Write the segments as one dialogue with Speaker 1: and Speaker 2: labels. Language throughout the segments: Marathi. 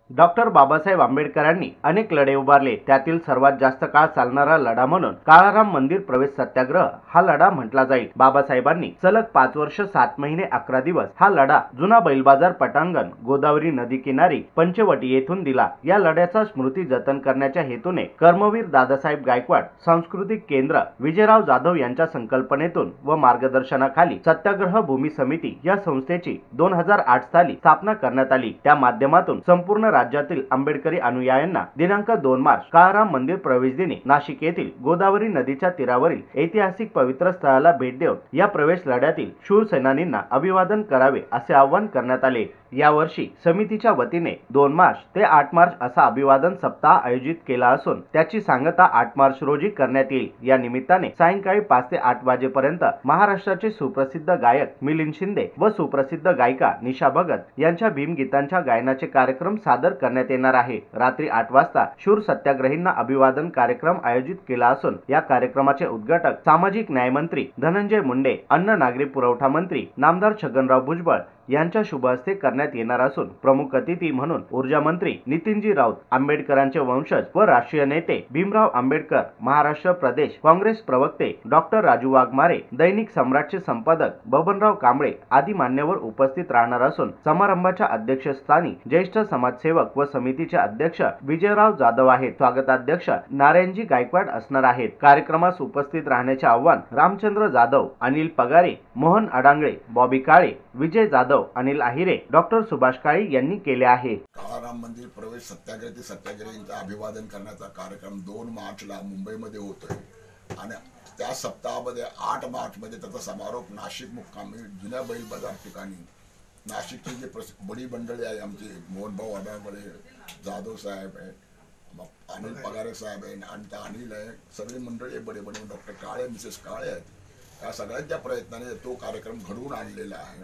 Speaker 1: डॉक्टर बाबासाहेब आंबेडकरांनी अनेक लढे उभारले. त्यातील सर्वात जास्त काळ चालणारा लढा म्हणून काळाराम मंदिर प्रवेश सत्याग्रह हा लढा म्हटला जाईल. बाबासाहेबांनी सलग 5 वर्ष 7 महिने 11 दिवस हा लढा जुना बैलबाजार पटांगण गोदावरी नदी किनारी पंचवटी येथून दिला. या लढ्याचा स्मृती जतन करण्याच्या हेतूने कर्मवीर दादासाहेब गायकवाड सांस्कृतिक केंद्र विजयराव जाधव यांच्या संकल्पनेतून व मार्गदर्शनाखाली सत्याग्रह भूमी समिती या संस्थेची 2008 साली स्थापना करण्यात आली. त्या माध्यमातून संपूर्ण राज्यातील आंबेडकरी अनुयायांना दिनांक 2 मार्च काळाराम मंदिर प्रवेश दिनी नाशिक येथील गोदावरी नदीच्या तीरावरील ऐतिहासिक पवित्र स्थळाला भेट देऊन या प्रवेश लढ्यातील शूर सेनानींना अभिवादन करावे असे आवाहन करण्यात आले. यावर्षी समितीच्या वतीने 2 मार्च ते 8 मार्च असा अभिवादन सप्ताह आयोजित केला असून त्याची सांगता 8 मार्च रोजी करण्यात येईल. या निमित्ताने सायंकाळी 5 ते 8 वाजेपर्यंत महाराष्ट्राचे सुप्रसिद्ध गायक मिलिंद शिंदे व सुप्रसिद्ध गायिका निशा भगत यांच्या भीमगीतांच्या गायनाचे कार्यक्रम सादर करण्यात येणार आहे. रात्री 8 वाजता शूर सत्याग्रहींना अभिवादन कार्यक्रम आयोजित केला असून या कार्यक्रमाचे उद्घाटक सामाजिक न्याय मंत्री धनंजय मुंडे, अन्न नागरी पुरवठा मंत्री नामदार छगनराव भुजबळ यांच्या शुभ हस्ते करण्यात येणार असून प्रमुख अतिथी म्हणून ऊर्जा मंत्री नितीनजी राऊत, आंबेडकरांचे वंशज व राष्ट्रीय नेते भीमराव आंबेडकर, महाराष्ट्र प्रदेश काँग्रेस प्रवक्ते डॉक्टर राजू वाघमारे, दैनिक सम्राटचे संपादक बबनराव कांबळे आदी मान्यवर उपस्थित राहणार असून समारंभाच्या अध्यक्षस्थानी ज्येष्ठ समाजसेवक व समितीचे अध्यक्ष विजयराव जाधव आहेत. स्वागताध्यक्ष नारायणजी गायकवाड असणार आहेत. कार्यक्रमास उपस्थित राहण्याचे आवाहन रामचंद्र जाधव, अनिल पगारे, मोहन अडांगळे, बॉबी काळे, विजय जाधव, अनिल आहिरे, डॉक्टर सुभाष काळे यांनी केले आहे.
Speaker 2: काळाराम मंदिर प्रवेश सत्याग्रहींचं अभिवादन करण्याचा कार्यक्रम 2 मार्चला मुंबईमध्ये होतोय आणि त्या सप्ताहामध्ये 8 मार्च मध्ये त्याचा समारोप नाशिक मुक्कामी जुन्या बैल बाजार ठिकाणी नाशिकची जी बडी मंडळी आहे, आमची मोहनभाऊ अडांगळे, जाधव साहेब आहे, अनिल पगारे साहेब आहे आणि त्या अनिल आहे, सगळी मंडळी बडे डॉक्टर काळे, मिसेस काळे आहेत. त्या सगळ्यांच्या प्रयत्नाने तो कार्यक्रम घडवून आणलेला आहे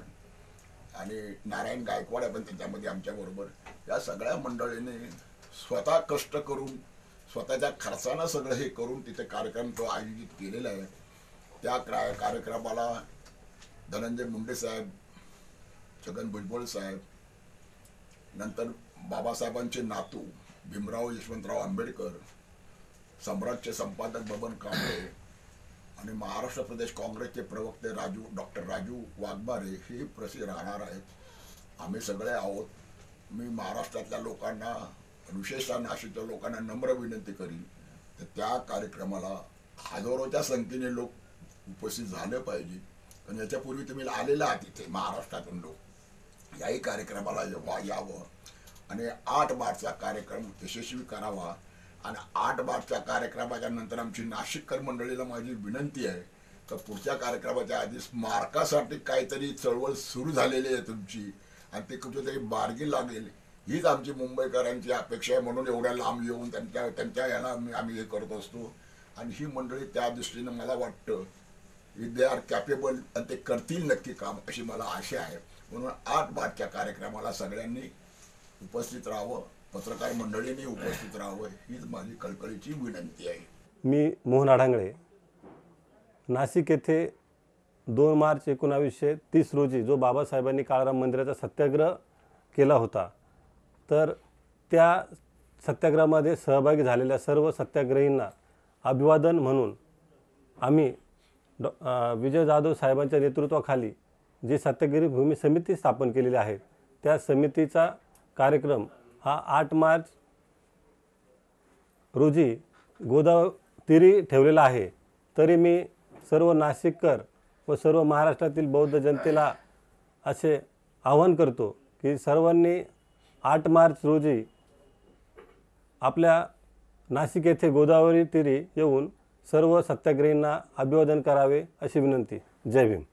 Speaker 2: आणि नारायण गायकवाड पण त्याच्यामध्ये आमच्या बरोबर या सगळ्या मंडळींनी स्वतः कष्ट करून स्वतःच्या खर्चानं सगळं हे करून तिथे कार्यक्रम तो आयोजित केलेला आहे. त्या कार्यक्रमाला धनंजय मुंडे साहेब, छगन भुजबळ साहेब, नंतर बाबासाहेबांचे नातू भीमराव यशवंतराव आंबेडकर, सम्राटचे संपादक बबन कांबळे आणि महाराष्ट्र प्रदेश काँग्रेसचे प्रवक्ते डॉक्टर राजू वाघमारे हे प्रसिद्ध राहणार आहेत. आम्ही सगळे आहोत. मी महाराष्ट्रातल्या लोकांना, विशेषतः नाशिकच्या लोकांना नम्र विनंती करीन तर त्या कार्यक्रमाला हजारोच्या संख्येने लोक उपस्थित झाले पाहिजे. पण याच्यापूर्वी तुम्ही आलेला आहात इथे महाराष्ट्रातून लोक याही कार्यक्रमाला यावं आणि 8 मार्चचा कार्यक्रम यशस्वी करावा. आणि 8 मार्चच्या कार्यक्रमाच्या नंतर आमची नाशिककर मंडळीला माझी विनंती आहे तर पुढच्या कार्यक्रमाच्या आधी स्मारकासाठी काहीतरी चळवळ सुरू झालेली आहे तुमची आणि ते कुठेतरी मार्गी लागेल हीच आमची मुंबईकरांची अपेक्षा आहे. म्हणून एवढ्या लांब येऊन त्यांच्या याला आम्ही हे करत असतो आणि ही मंडळी त्या दृष्टीनं मला वाटतं दे आर कॅपेबल आणि ते करतील नक्की काम अशी मला आशा आहे. म्हणून 8 मार्चच्या कार्यक्रमाला सगळ्यांनी उपस्थित राहावं, पत्रकार मंडळींनी उपस्थित राहावं हीच माझी कळकळीची विनंती आहे.
Speaker 3: मी मोहन अडांगळे, नाशिक येथे 2 मार्च 1930 रोजी जो बाबासाहेबांनी काळाराम मंदिराचा सत्याग्रह केला होता तर त्या सत्याग्रहामध्ये सहभागी झालेल्या सर्व सत्याग्रहींना अभिवादन म्हणून आम्ही विजय जाधव साहेबांच्या नेतृत्वाखाली जी सत्याग्रही भूमी समिती स्थापन केलेली आहे त्या समितीचा कार्यक्रम हा 8 मार्च रोजी गोदावरी ठेवलेला आहे. तरी मी सर्व नाशिककर व सर्व महाराष्ट्रातील बौद्ध जनतेला असे आवाहन करतो की सर्वांनी 8 मार्च रोजी आपल्या नाशिक येथे गोदावरी तीरी येऊन सर्व सत्याग्रहींना अभिवादन करावे अशी विनंती. जय भीम.